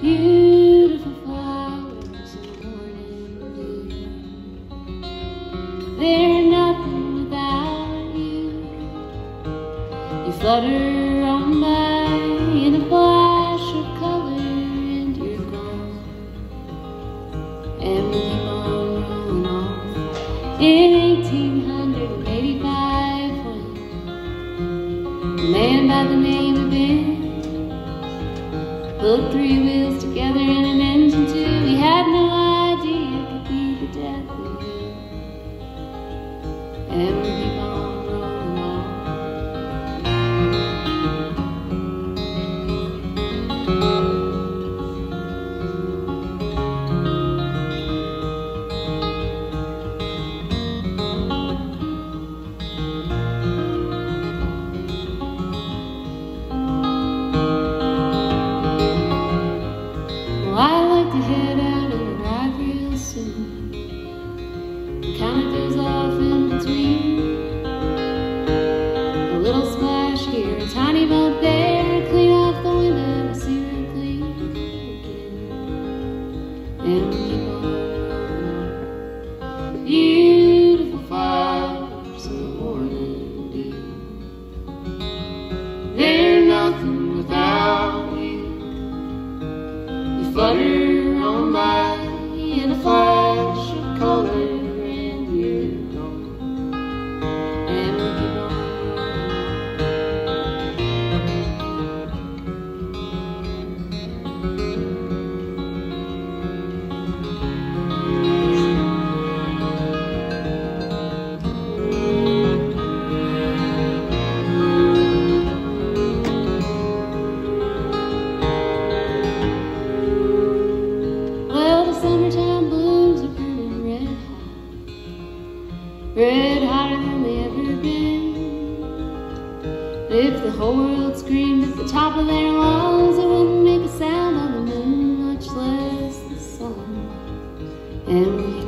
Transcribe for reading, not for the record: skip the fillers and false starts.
beautiful flowers in the morning dew. They're nothing without you. You flutter on by in a flash of color and you're gone. And we keep on rolling on. In 1885, when a man by the name of Ben put three wheels together in an engine too, he had no idea it could be the death of him. And we keep on rolling on. Well, I like to head out and arrive real soon. Kind of goes off in between. A little splash here, a tiny bump there. Clean off the window to see real clean again. And we keep on rolling. Beautiful flowers in the morning dew. They're nothing without you. You flutter on by in a flash of color and you're gone. And we keep on summertime blooms are burning red hotter than they ever been. If the whole world screamed at the top of their lungs, it wouldn't make a sound on the moon, much less the sun. And we